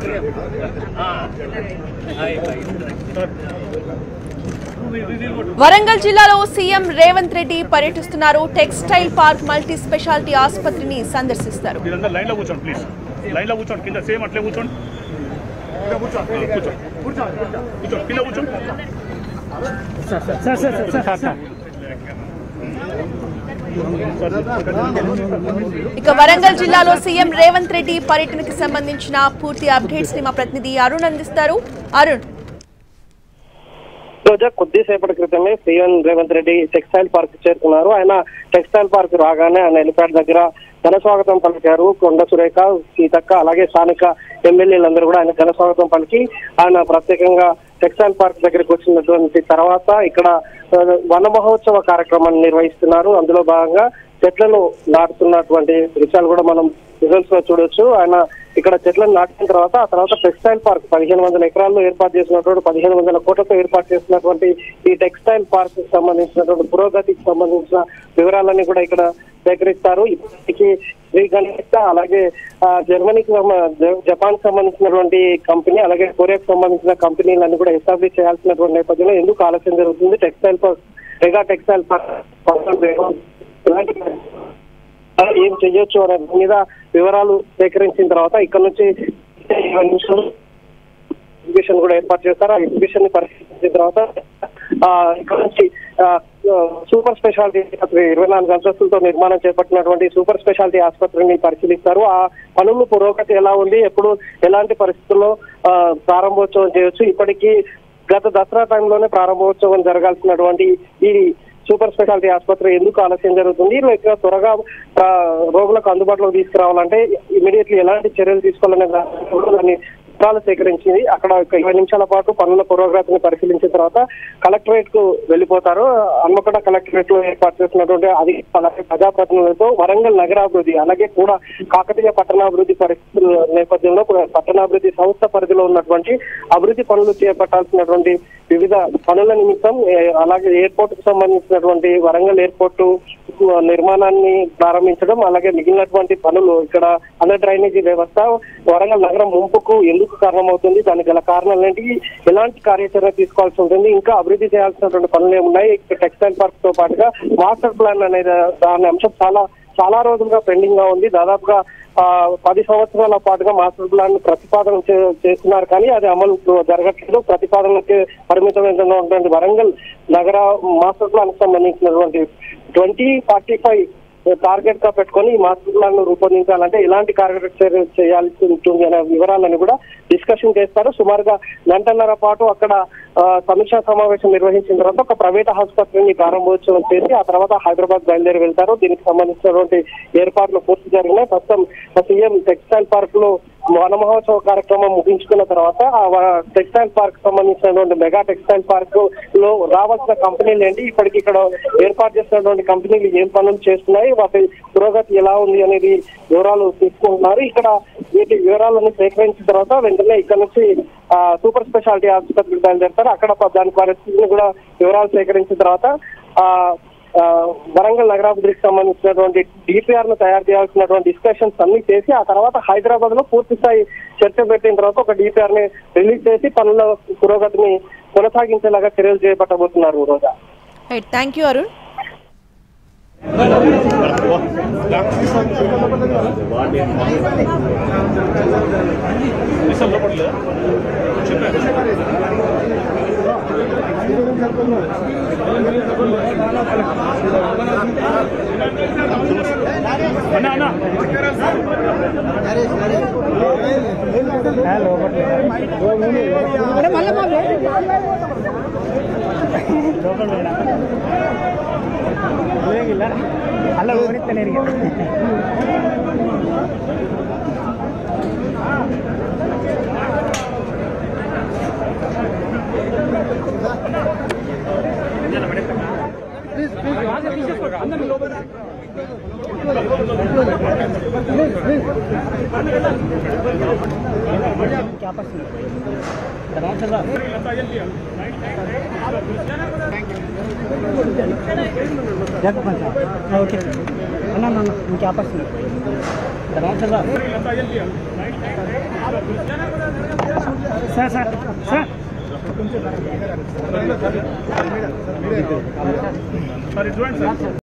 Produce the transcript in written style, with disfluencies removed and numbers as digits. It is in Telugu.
వరంగల్ జిల్లాలో సీఎం రేవంత్ రెడ్డి పర్యటిస్తున్నారు. టెక్స్టైల్ పార్క్ మల్టీ స్పెషాలిటీ ఆసుపత్రిని సందర్శిస్తారు. ఇక వరంగల్ జిల్లాలో సీఎం రేవంత్ రెడ్డి పర్యటనకు సంబంధించిన పూర్తి అప్డేట్స్ ని మా ప్రతినిధి అరుణ్ అందిస్తారు. అరుణ్, రోజా కొద్దిసేపటి క్రితమే CM Revanth Reddy textile park చేరుకున్నారు. ఆయన టెక్స్టైల్ పార్క్ రాగానే ఆయన హెలిప్యాడ్ దగ్గర ఘన స్వాగతం పలికారు. కొండ సురేఖ, సీతక్క, అలాగే స్థానిక ఎమ్మెల్యేలందరూ కూడా ఆయన ఘన స్వాగతం పలికి ఆయన ప్రత్యేకంగా టెక్స్టైల్ పార్క్ దగ్గరికి వచ్చినటువంటి తర్వాత ఇక్కడ వన మహోత్సవ కార్యక్రమాన్ని నిర్వహిస్తున్నారు. అందులో భాగంగా చెట్లను నాటుతున్నటువంటి దృశ్యాలు కూడా మనం రిజల్ట్స్ లో చూడొచ్చు. ఆయన ఇక్కడ చెట్లను నాటిన తర్వాత ఆ తర్వాత టెక్స్టైల్ పార్క్ 1500 ఎకరాల్లో ఏర్పాటు చేసినటువంటి 1500 కోట్లతో ఏర్పాటు చేసినటువంటి ఈ టెక్స్టైల్ పార్క్ కి సంబంధించినటువంటి పురోగతికి సంబంధించిన వివరాలన్నీ కూడా ఇక్కడ సేకరిస్తారు. ఇప్పటికీ శ్రీ గణేష్, అలాగే జర్మనీకి జపాన్ కి సంబంధించినటువంటి కంపెనీ, అలాగే కొరియాకి సంబంధించిన కంపెనీలన్నీ కూడా ఎస్టాబ్లిష్ చేయాల్సినటువంటి నేపథ్యంలో ఎందుకు ఆలస్యం జరుగుతుంది, textile park, mega textile park ఏం చెయ్యొచ్చు అనే దాని మీద వివరాలు సేకరించిన తర్వాత ఇక్కడ నుంచి ఎగ్జిబిషన్ కూడా ఏర్పాటు చేస్తారు. ఆ ఎగ్జిబిషన్ ని పరిశీలించిన తర్వాత ఇక్కడ నుంచి సూపర్ స్పెషాలిటీ 24 అంతస్తులతో నిర్మాణం చేపట్టినటువంటి సూపర్ స్పెషాలిటీ ఆసుపత్రిని పరిశీలిస్తారు. ఆ పనుల పురోగతి ఎలా ఉంది, ఎప్పుడు ఎలాంటి పరిస్థితుల్లో ప్రారంభోత్సవం చేయొచ్చు, ఇప్పటికీ గత దసరా టైంలోనే ప్రారంభోత్సవం జరగాల్సినటువంటి ఈ సూపర్ స్పెషాలిటీ ఆసుపత్రి ఎందుకు ఆలస్యం జరుగుతుంది, త్వరగా రోగులకు అందుబాటులోకి తీసుకురావాలంటే ఇమీడియట్లీ ఎలాంటి చర్యలు తీసుకోవాలనే దాన్ని పత్రాలు సేకరించింది. అక్కడ 20 నిమిషాల పాటు పనుల పురోగతిని పరిశీలించిన తర్వాత కలెక్టరేట్ కు వెళ్లిపోతారు. హన్మకొండ కలెక్టరేట్ లో ఏర్పాటు చేసినటువంటి అలాగే ప్రజాప్రతినిధులతో వరంగల్ నగరాభివృద్ధి, అలాగే కూడా కాకతీయ పట్టణాభివృద్ధి పరిస్థితుల నేపథ్యంలో పట్టణాభివృద్ధి సంస్థ పరిధిలో ఉన్నటువంటి అభివృద్ధి పనులు చేపట్టాల్సినటువంటి వివిధ పనుల నిమిత్తం, అలాగే ఎయిర్పోర్ట్ కు సంబంధించినటువంటి వరంగల్ ఎయిర్పోర్టు నిర్మాణాన్ని ప్రారంభించడం, అలాగే మిగిలినటువంటి పనులు ఇక్కడ అండర్ డ్రైనేజీ వ్యవస్థ వరంగల్ నగరం ముంపుకు ఎందుకు కారణమవుతుంది, దానికి గల కారణాలు ఏంటి, ఎలాంటి కార్యాచరణ తీసుకోవాల్సి ఉంటుంది, ఇంకా అభివృద్ధి చేయాల్సినటువంటి పనులు ఏమున్నాయి, టెక్స్టైల్ పార్క్ తో పాటుగా మాస్టర్ ప్లాన్ అనేది దాని అంశం చాలా రోజులుగా పెండింగ్ గా ఉంది. దాదాపుగా 10 సంవత్సరాల పాటుగా మాస్టర్ ప్లాన్ ప్రతిపాదన చేస్తున్నారు, కానీ అది అమలు జరగట్లేదు. ప్రతిపాదనకి పరిమితమైనటువంటి వరంగల్ నగర మాస్టర్ ప్లాన్ కు సంబంధించినటువంటి 2045 టార్గెట్ గా పెట్టుకొని ఈ మాస్టర్ ప్లాన్ ను రూపొందించాలంటే ఎలాంటి కార్యక్రమాలు చేయాల్సి ఉంటుంది అనే వివరాలను కూడా డిస్కషన్ చేస్తారు. సుమారుగా గంటన్నర పాటు అక్కడ సమీక్షా సమావేశం నిర్వహించిన తర్వాత ఒక ప్రైవేట్ ఆసుపత్రిని ప్రారంభోత్సవం చేసి ఆ తర్వాత హైదరాబాద్ బయలుదేరి వెళ్తారు. దీనికి సంబంధించినటువంటి ఏర్పాట్లు పూర్తి జరిగినాయి. ప్రస్తుతం సీఎం టెక్స్టైల్ పార్క్ లో వన మహోత్సవ కార్యక్రమం ముగించుకున్న తర్వాత ఆ టెక్స్టైల్ పార్క్ సంబంధించినటువంటి మెగా టెక్స్టైల్ పార్క్ లో రావాల్సిన కంపెనీలు ఏంటి, ఇప్పటికి ఇక్కడ ఏర్పాటు చేసినటువంటి కంపెనీలు ఏం పనులు చేస్తున్నాయి, వాటి పురోగతి ఎలా ఉంది అనేది వివరాలు తీసుకుంటున్నారు. ఇక్కడ వీటి వివరాలను సేకరించిన తర్వాత వెంటనే ఇక్కడ నుంచి సూపర్ స్పెషాలిటీ ఆసుపత్రికి బయలుదేరుతారు. అక్కడ దాని పరిస్థితిని కూడా వివరాలు సేకరించిన తర్వాత వరంగల్ నగరాభివృద్ధికి సంబంధించినటువంటి డిపిఆర్ ను తయారు చేయాల్సినటువంటి డిస్కషన్స్ అన్ని చేసి ఆ తర్వాత హైదరాబాద్ లో పూర్తి స్థాయి చర్చ పెట్టిన తర్వాత ఒక డిపిఆర్ ని రిలీజ్ చేసి పనుల పురోగతిని కొనసాగించేలాగా చర్యలు చేపట్టబోతున్నారు. Roja, thank you Arun. ಅಲ್ಲ ಓಡಿತಾನೆ ఓకే అన్న క్యాపస్ సార్ సార్ సార్ చూడండి సార్.